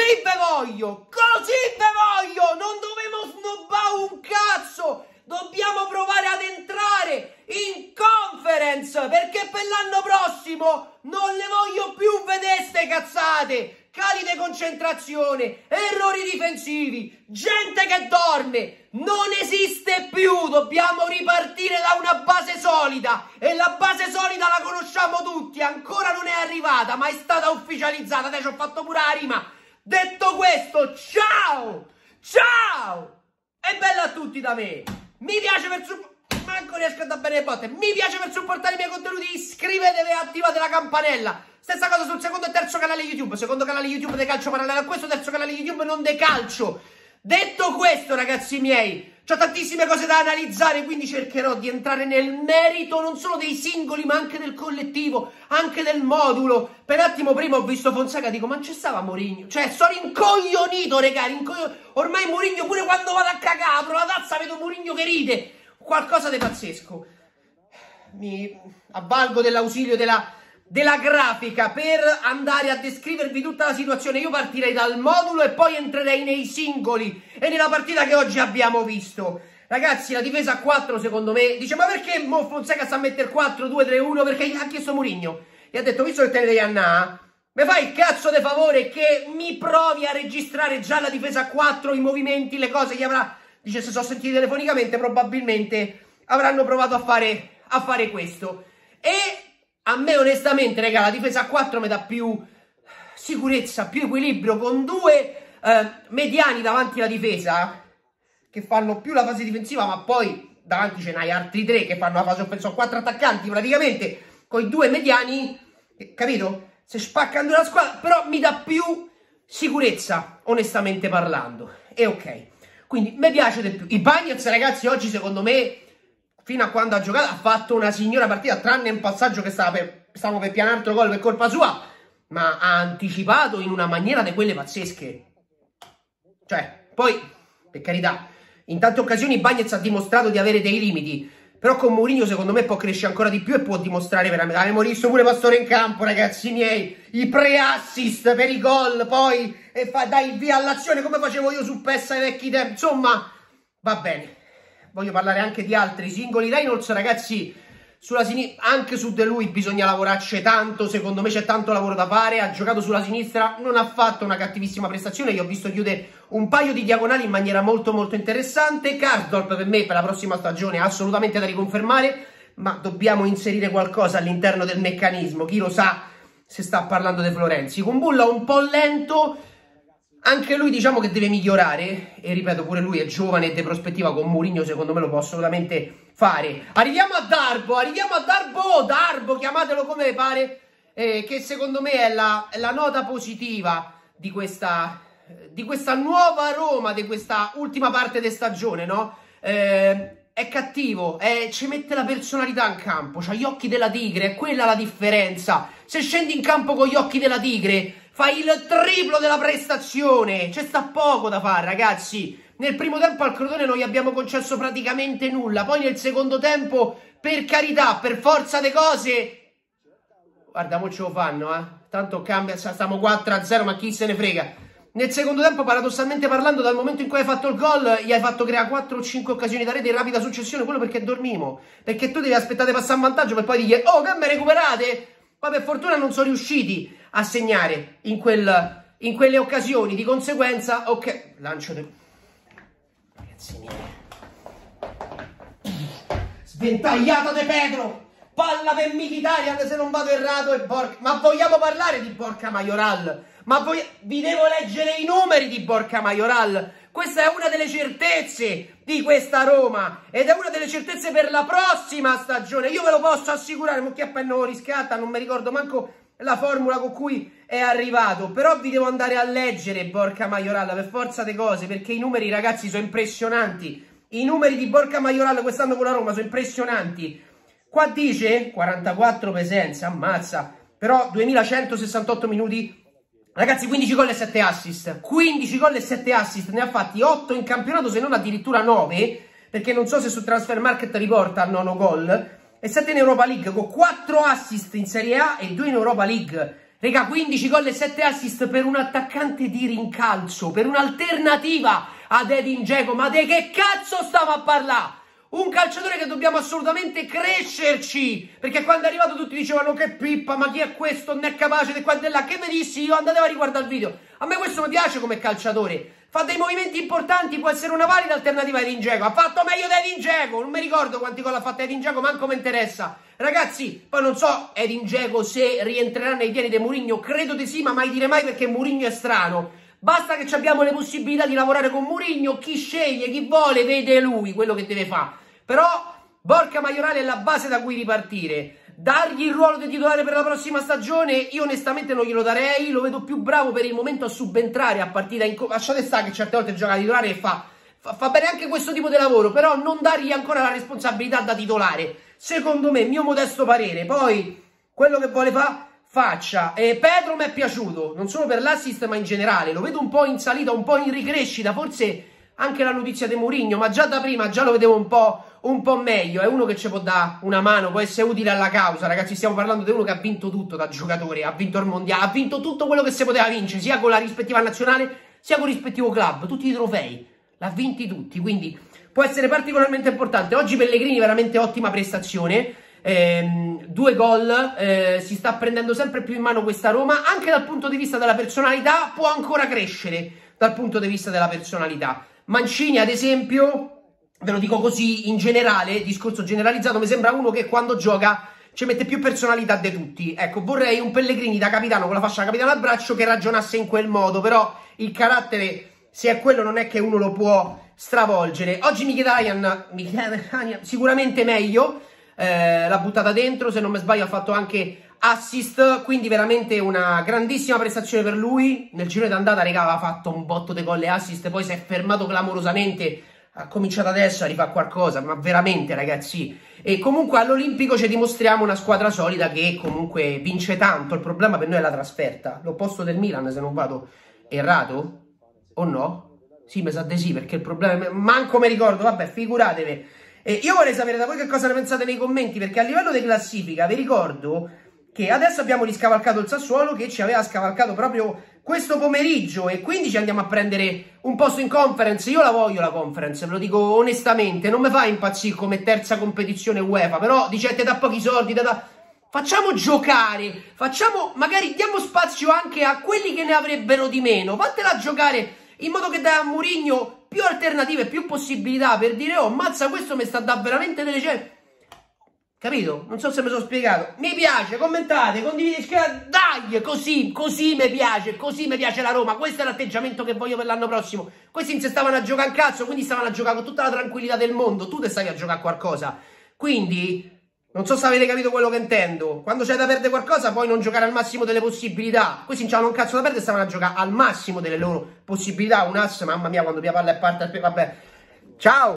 Così ve voglio! Non dovevo snobbare un cazzo! Dobbiamo provare ad entrare in conference, perché per l'anno prossimo non le voglio più vedere ste cazzate! Cali di concentrazione, errori difensivi, gente che dorme, non esiste più, dobbiamo ripartire da una base solida e la base solida la conosciamo tutti, ancora non è arrivata ma è stata ufficializzata, adesso ho fatto pure la rima. Detto questo, ciao, ciao e bella a tutti da me, mi piace per manco riesco a dare bene le botte, mi piace per supportare i miei contenuti, iscrivetevi e attivate la campanella. Stessa cosa sul secondo e terzo canale YouTube. Secondo canale YouTube di calcio parallelo a questo, terzo canale YouTube non de calcio. Detto questo, ragazzi miei, ho tantissime cose da analizzare, quindi cercherò di entrare nel merito non solo dei singoli, ma anche del collettivo, anche del modulo. Per un attimo prima ho visto Fonseca, dico, ma c'è stava Mourinho? Cioè, sono incoglionito, regà, ormai Mourinho, pure quando vado a cagare, apro la tazza, vedo Mourinho che ride. Qualcosa di pazzesco. Mi avvalgo dell'ausilio della grafica per andare a descrivervi tutta la situazione. Io partirei dal modulo e poi entrerei nei singoli e nella partita che oggi abbiamo visto. Ragazzi, la difesa a 4 secondo me dice, ma perché Mo Fonseca sta a mettere 4-2-3-1? Perché gli ha chiesto Mourinho, gli ha detto, visto che te ne devi andare, mi fai il cazzo di favore che mi provi a registrare già la difesa a 4, i movimenti, le cose che avrà. Dice, se sono sentiti telefonicamente probabilmente avranno provato a fare questo. E a me onestamente, raga, la difesa a 4 mi dà più sicurezza, più equilibrio, con due mediani davanti alla difesa che fanno più la fase difensiva, ma poi davanti ce n'hai altri 3 che fanno la fase offensiva, 4 attaccanti praticamente, con i 2 mediani, capito? Se spaccano la squadra, però mi dà più sicurezza, onestamente parlando. E ok, quindi mi piace di più. I Bagnets, ragazzi, oggi secondo me, fino a quando ha giocato, ha fatto una signora partita, tranne un passaggio che stavamo per pianare altro gol per colpa sua, ma ha anticipato in una maniera di quelle pazzesche. Cioè, poi, per carità, in tante occasioni Bagnets ha dimostrato di avere dei limiti, però con Mourinho secondo me può crescere ancora di più e può dimostrare veramente. Abbiamo visto pure Pastore in campo, ragazzi miei, i pre-assist per i gol, poi dai il via all'azione come facevo io su PES ai vecchi tempi, insomma, va bene. Voglio parlare anche di altri singoli. Reynolds, ragazzi, sulla sinistra, anche su di lui bisogna lavorarci tanto, secondo me c'è tanto lavoro da fare. Ha giocato sulla sinistra, non ha fatto una cattivissima prestazione, io ho visto chiudere un paio di diagonali in maniera molto molto interessante. Karsdorp per me per la prossima stagione è assolutamente da riconfermare, ma dobbiamo inserire qualcosa all'interno del meccanismo, chi lo sa se sta parlando di Florenzi. Kumbulla un po' lento, anche lui diciamo che deve migliorare, e ripeto pure lui è giovane e di prospettiva, con Mourinho secondo me lo può assolutamente fare. Arriviamo a Darbo, chiamatelo come pare, che secondo me è la nota positiva di questa nuova Roma, di questa ultima parte di stagione, no? È cattivo, ci mette la personalità in campo, c'ha gli occhi della tigre, è quella la differenza. Se scendi in campo con gli occhi della tigre fai il triplo della prestazione, c'è sta poco da fare, ragazzi. Nel primo tempo al Crotone non gli abbiamo concesso praticamente nulla, poi nel secondo tempo, per carità, per forza di cose, guarda, mo ce lo fanno, tanto cambia, stiamo 4-0, ma chi se ne frega. Nel secondo tempo, paradossalmente parlando, dal momento in cui hai fatto il gol, gli hai fatto creare 4 o 5 occasioni da rete in rapida successione, quello perché dormivo, perché tu devi aspettare di passare in vantaggio per poi dire, oh, che me recuperate? Poi per fortuna non sono riusciti a segnare in quelle occasioni, di conseguenza, ok, lancio del... Ragazzi miei, sventagliata de Pedro, palla per Mkhitaryan se non vado errato, e ma vogliamo parlare di Borja Mayoral? Ma vi devo leggere i numeri di Borja Mayoral? Questa è una delle certezze di questa Roma ed è una delle certezze per la prossima stagione, io ve lo posso assicurare. Ma che appena lo riscatta, non mi ricordo manco la formula con cui è arrivato, però vi devo andare a leggere Borja Mayoral per forza di cose, perché i numeri, ragazzi, sono impressionanti. I numeri di Borja Mayoral quest'anno con la Roma sono impressionanti. Qua dice 44 presenze, ammazza, però 2168 minuti. Ragazzi, 15 gol e 7 assist, 15 gol e 7 assist, ne ha fatti 8 in campionato, se non addirittura 9, perché non so se su Transfermarkt riporta 9 gol, e 7 in Europa League, con 4 assist in Serie A e 2 in Europa League. Raga, 15 gol e 7 assist per un attaccante di rincalzo, per un'alternativa ad Edin Dzeko. Ma di che cazzo stiamo a parlare? Un calciatore che dobbiamo assolutamente crescerci, perché quando è arrivato tutti dicevano che pippa, ma chi è questo, non è capace di qua e di là. Che mi dissi io? Andatevo a riguardare il video. A me questo mi piace come calciatore, fa dei movimenti importanti, può essere una valida alternativa a Edin Dzeko. Ha fatto meglio di Edin Dzeko, non mi ricordo quanti gol ha fatto Edin Dzeko, manco mi interessa. Ragazzi, poi non so Edin Dzeko se rientrerà nei piani di Mourinho, credo di sì, ma mai dire mai, perché Mourinho è strano. Basta che abbiamo le possibilità di lavorare con Mourinho, chi sceglie, chi vuole, vede lui quello che deve fare. Però Borja Mayoral è la base da cui ripartire. Dargli il ruolo di titolare per la prossima stagione, io onestamente non glielo darei, lo vedo più bravo per il momento a subentrare a partita in... Lasciate stare che certe volte gioca da titolare e fa bene anche questo tipo di lavoro, però non dargli ancora la responsabilità da titolare. Secondo me, mio modesto parere, poi quello che vuole faccia. Pedro mi è piaciuto, non solo per l'assist ma in generale, lo vedo un po' in salita, un po' in ricrescita, forse anche la notizia di Mourinho, ma già da prima già lo vedevo un po' meglio. È uno che ci può dare una mano, può essere utile alla causa, ragazzi. Stiamo parlando di uno che ha vinto tutto da giocatore, ha vinto il mondiale, ha vinto tutto quello che si poteva vincere, sia con la rispettiva nazionale sia con il rispettivo club, tutti i trofei, l'ha vinti tutti, quindi può essere particolarmente importante. Oggi Pellegrini veramente ottima prestazione, 2 gol, si sta prendendo sempre più in mano questa Roma, anche dal punto di vista della personalità può ancora crescere dal punto di vista della personalità. Mancini ad esempio, ve lo dico così in generale, discorso generalizzato, mi sembra uno che quando gioca ci mette più personalità di tutti. Ecco, vorrei un Pellegrini da capitano con la fascia da capitano al braccio che ragionasse in quel modo, però il carattere, se è quello, non è che uno lo può stravolgere. Oggi Mkhitaryan sicuramente meglio, l'ha buttata dentro, se non mi sbaglio ha fatto anche assist, quindi veramente una grandissima prestazione per lui. Nel giro d'andata, raga, aveva fatto un botto di gol e assist, poi si è fermato clamorosamente, ha cominciato adesso a rifare qualcosa, ma veramente, ragazzi. E comunque all'Olimpico ci dimostriamo una squadra solida che comunque vince tanto. Il problema per noi è la trasferta, l'opposto del Milan, se non vado errato o no? Sì, mi sa di sì, perché il problema manco mi ricordo, vabbè, figuratevi. Io vorrei sapere da voi che cosa ne pensate nei commenti, perché a livello di classifica vi ricordo che adesso abbiamo riscavalcato il Sassuolo, che ci aveva scavalcato proprio questo pomeriggio, e quindi ci andiamo a prendere un posto in Conference. Io la voglio la Conference, ve lo dico onestamente, non mi fa impazzire come terza competizione UEFA, però dicete da pochi soldi, facciamo giocare, magari diamo spazio anche a quelli che ne avrebbero di meno, fatela giocare in modo che dà a Mourinho più alternative, più possibilità per dire: oh, mazza, questo mi sta dando veramente delle cose. Capito? Non so se mi sono spiegato. Mi piace, commentate, condividete, dai, così mi piace la Roma. Questo è l'atteggiamento che voglio per l'anno prossimo. Questi non si stavano a giocare a cazzo, quindi stavano a giocare con tutta la tranquillità del mondo. Tu te stavi a giocare a qualcosa. Quindi, non so se avete capito quello che intendo. Quando c'è da perdere qualcosa, puoi non giocare al massimo delle possibilità. Questi non c'hanno un cazzo da perdere, stavano a giocare al massimo delle loro possibilità. Un ass, mamma mia, quando mia palla è parte, vabbè. Ciao!